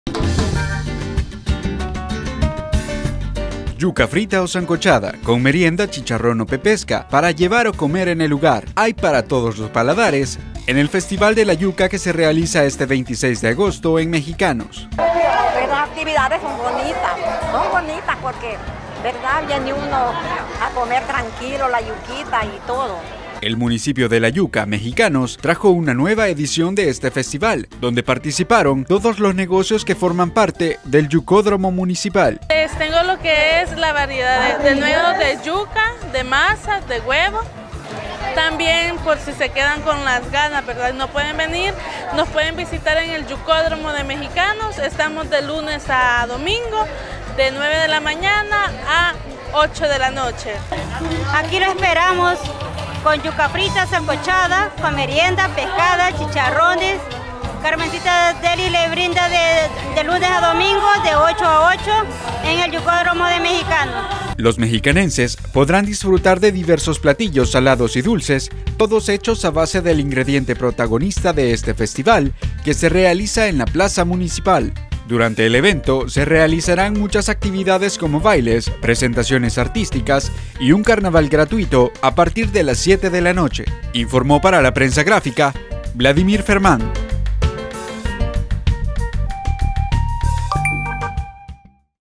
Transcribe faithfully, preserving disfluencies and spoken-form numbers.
Yuca frita o sancochada, con merienda, chicharrón o pepesca, para llevar o comer en el lugar. Hay para todos los paladares en el Festival de la Yuca que se realiza este veintiséis de agosto en Mexicanos. Las actividades son bonitas, son bonitas porque, ¿verdad? Viene uno a comer tranquilo la yuquita y todo. El municipio de La Yuca, Mexicanos, trajo una nueva edición de este festival, donde participaron todos los negocios que forman parte del Yucódromo Municipal. Pues tengo lo que es la variedad de, de nuevos de yuca, de masa, de huevo. También, por si se quedan con las ganas, ¿verdad? No pueden venir, nos pueden visitar en el Yucódromo de Mexicanos. Estamos de lunes a domingo, de nueve de la mañana a ocho de la noche. Aquí lo esperamos con yuca frita, sancochada, con merienda, pescada, chicharrones. Carmencita Deli le brinda de, de lunes a domingo de ocho a ocho en el Yucódromo de Mexicanos. Los mexicanenses podrán disfrutar de diversos platillos salados y dulces, todos hechos a base del ingrediente protagonista de este festival, que se realiza en la Plaza Municipal. Durante el evento se realizarán muchas actividades como bailes, presentaciones artísticas y un carnaval gratuito a partir de las siete de la noche, informó para la prensa gráfica Vladimir Fermán.